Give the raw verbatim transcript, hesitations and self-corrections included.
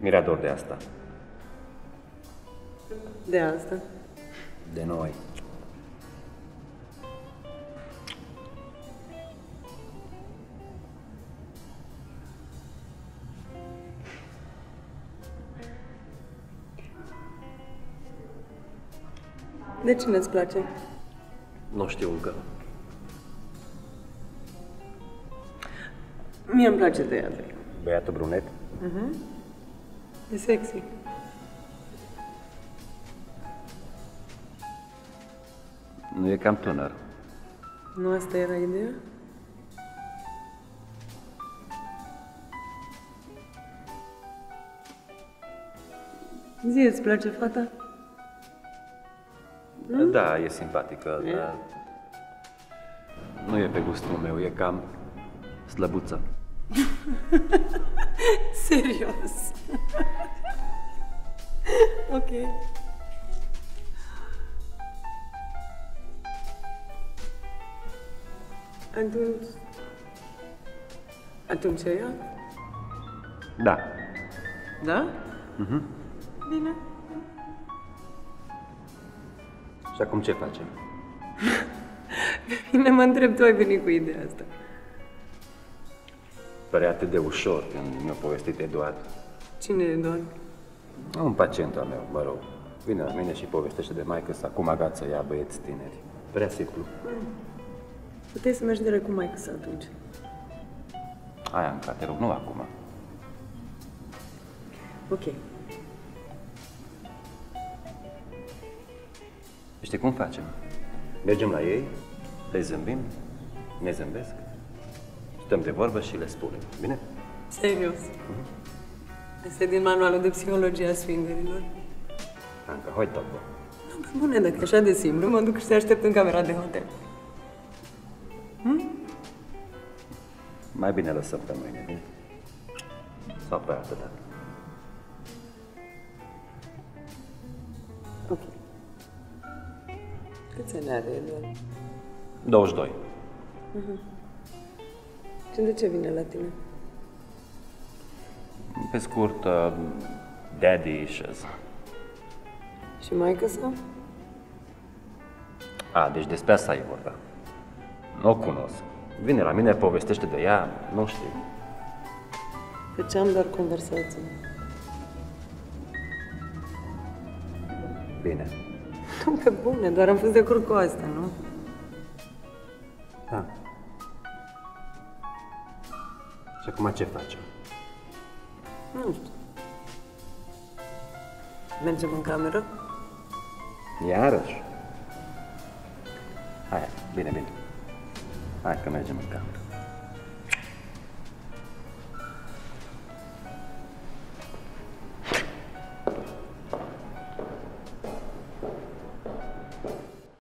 Mi-era dor de asta. De asta? De noi. De cine îți place? Nu știu încă. Mie îmi place de ea. Băiatul brunet? Mhm. E sexy. Nu e cam tânăr. Nu asta era ideea? Zi, îți place fata? Mm? Da, e simpatică, e? Dar nu e pe gustul meu, e cam slăbuță. Serios? Ok. Atunci... Atunci e ea? Da. Da? Mhm. Bine. Și acum ce facem? Bine, mă întreb, tu ai venit cu ideea asta. Părea atât de ușor când mi-a povestit Eduard. Cine e doar? Un pacient al meu, mă rog. Vine la mine și povestește de maică sa cum agat să ia băieți tineri. Prea simplu. Mm. Puteai să mergi direct cu maică sa atunci. Hai, Anca, te rog, nu acum. Ok. Știi cum facem? Mergem la ei, le zâmbim, ne zâmbesc, stăm de vorbă și le spunem. Bine? Serios? Mm-hmm. Asta e din manualul de psihologie a swingerilor. Anca, hai tăbă. Nu, pe bune, dacă e așa de simplu, mă duc și te aștept în camera de hotel. Hm? Mai bine lăsăm pe mâine, bine? Sau pe altă dată. Ok. Câți ani are Eduard? douăzeci și doi. Uh-huh. Și de ce vine la tine? Pe scurt, uh, daddy issues. Și maică sa? A, deci despre asta e vorba. Nu o cunosc. Vine la mine, povestește de ea, nu știu. Făceam doar conversații. Bine. Nu, pe bune, doar am fost de acord cu asta, nu? Da. Și acum ce facem? Nu știu. Mergem în cameră? Iarăși? Hai, bine, bine. Hai că mergem în cameră.